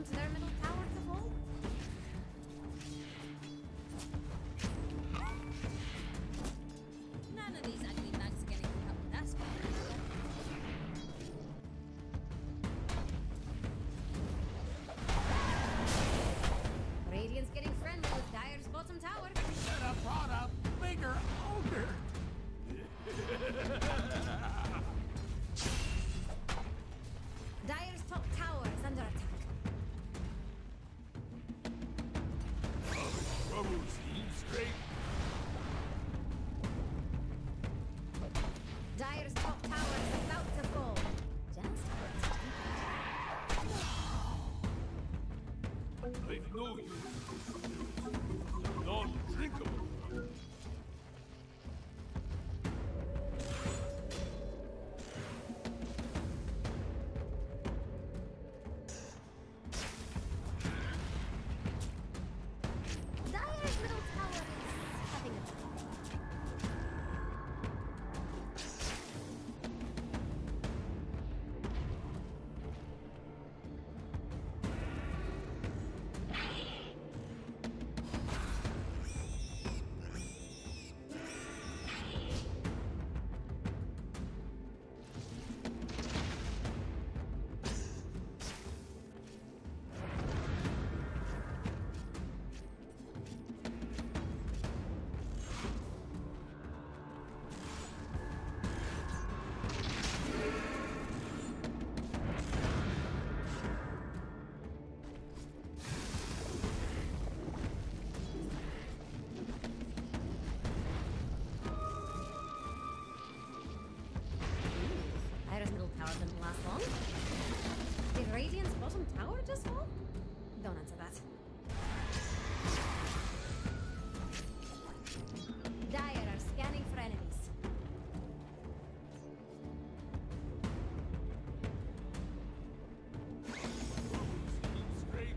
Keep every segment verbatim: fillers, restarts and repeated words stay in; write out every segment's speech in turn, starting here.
want their middle tower to fall? None of these ugly bugs are getting hooked up with us. Radiant's getting friendly with Dire's bottom tower. Should have brought a bigger ogre. Dire's top tower is under attack. Trouble seems straight. Dire's top tower is about to fall. Just I've no use. Non-drinkable. Dire's middle tower is having a trouble. Dire's middle tower didn't last long. Did Radiant's bottom tower just fall? Don't answer that. Dire are scanning for enemies. Straight.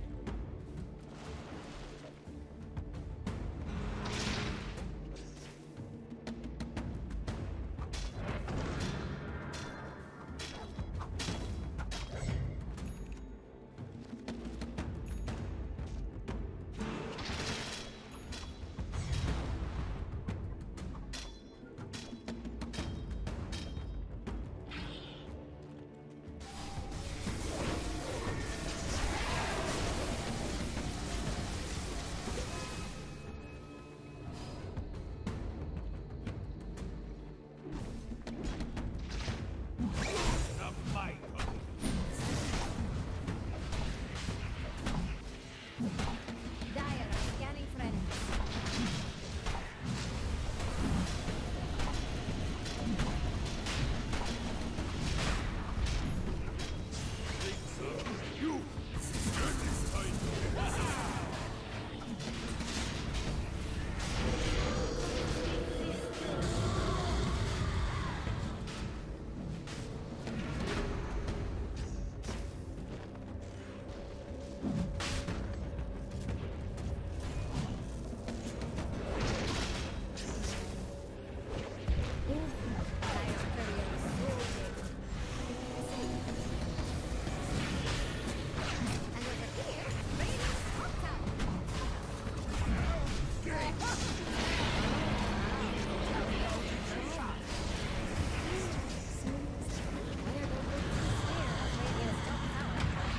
The might of Dire are scanning for enemies. things of you. Good this time. Dire's courier is so big. And over here, Radiant's top tower. Where the wind is here of Radiant's top tower.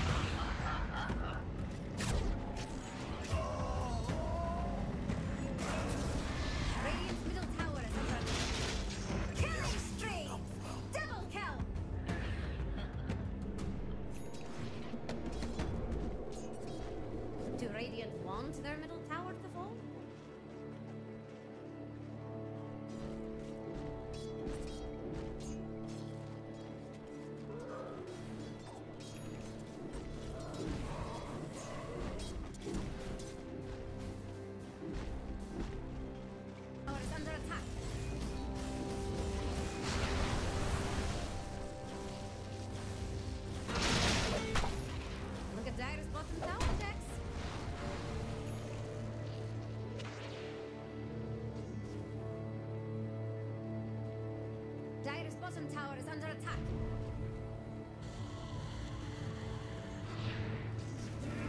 Radiant's middle tower is under attack. Killing spree! Double kill! Do Radiant want their middle tower to fall? Tower is under attack. Look at Dire's bottom tower, Dex. Dire's bottom tower is under attack.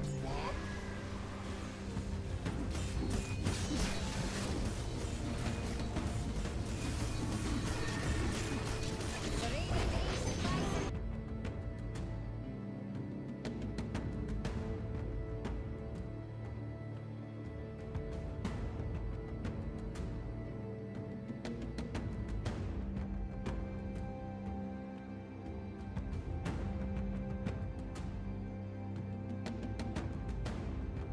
Round one.